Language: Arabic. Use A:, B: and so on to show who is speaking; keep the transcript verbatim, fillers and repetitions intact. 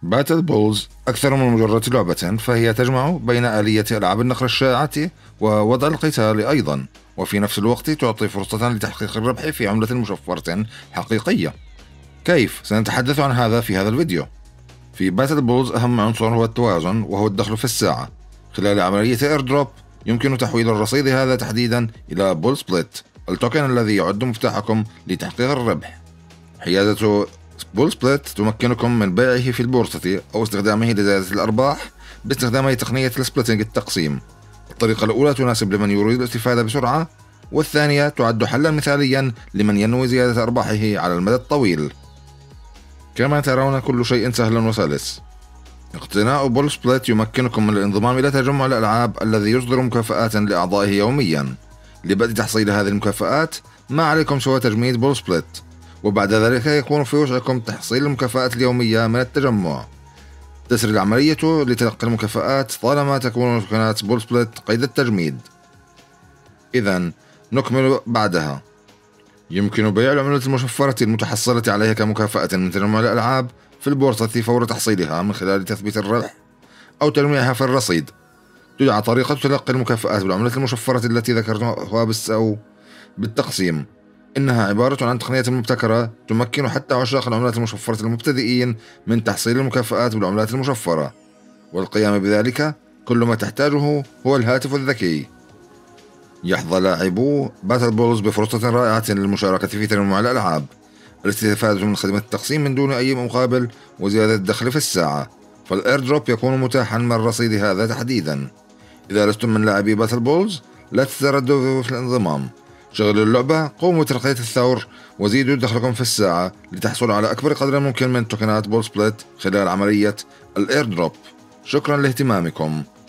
A: باتل بولز أكثر من مجرد لعبة، فهي تجمع بين آلية ألعاب النقر الشائعة ووضع القتال أيضا، وفي نفس الوقت تعطي فرصة لتحقيق الربح في عملة مشفرة حقيقية. كيف؟ سنتحدث عن هذا في هذا الفيديو. في باتل بولز أهم عنصر هو التوازن، وهو الدخل في الساعة. خلال عملية ايردروب يمكن تحويل الرصيد هذا تحديدا إلى بول سبليت، التوكن الذي يعد مفتاحكم لتحقيق الربح. حيازة بول سبليت تمكنكم من بيعه في البورصة أو استخدامه لزيادة الأرباح باستخدام تقنية السبليتنج التقسيم. الطريقة الأولى تناسب لمن يريد الاستفادة بسرعة، والثانية تعد حلا مثاليا لمن ينوي زيادة أرباحه على المدى الطويل. كما ترون كل شيء سهل وسلس. اقتناء بول سبليت يمكنكم من الانضمام إلى تجمع الألعاب الذي يصدر مكافآت لأعضائه يوميا. لبدء تحصيل هذه المكافآت ما عليكم سوى تجميد بول سبليت، وبعد ذلك يكون في وسعكم تحصيل المكافآت اليومية من التجمع. تسري العملية لتلقي المكافآت طالما تكون توكنات بول سبليت قيد التجميد. إذن نكمل بعدها. يمكن بيع العملة المشفرة المتحصلة عليها كمكافأة من تجمع الألعاب في البورصة فور تحصيلها من خلال تثبيت الربح أو تجميعها في الرصيد. تدعى طريقة تلقي المكافآت بالعملة المشفرة التي ذكرتها بالسو بالتقسيم. إنها عبارة عن تقنية مبتكرة تمكن حتى عشاق العملات المشفرة المبتدئين من تحصيل المكافآت بالعملات المشفرة، والقيام بذلك كل ما تحتاجه هو الهاتف الذكي. يحظى لاعبو باتل بولز بفرصة رائعة للمشاركة في تجمع الألعاب، الاستفادة من خدمة التقسيم من دون أي مقابل، وزيادة الدخل في الساعة. فالإيردروب يكون متاحا من الرصيد هذا تحديدا. إذا لستم من لاعبي باتل بولز لا تترددوا في الانضمام. شغلوا اللعبة، قوموا بترقية الثور، وزيدوا دخلكم في الساعة لتحصلوا على أكبر قدر ممكن من توكنات بول سبليت خلال عملية الإيردروب. شكرا لاهتمامكم.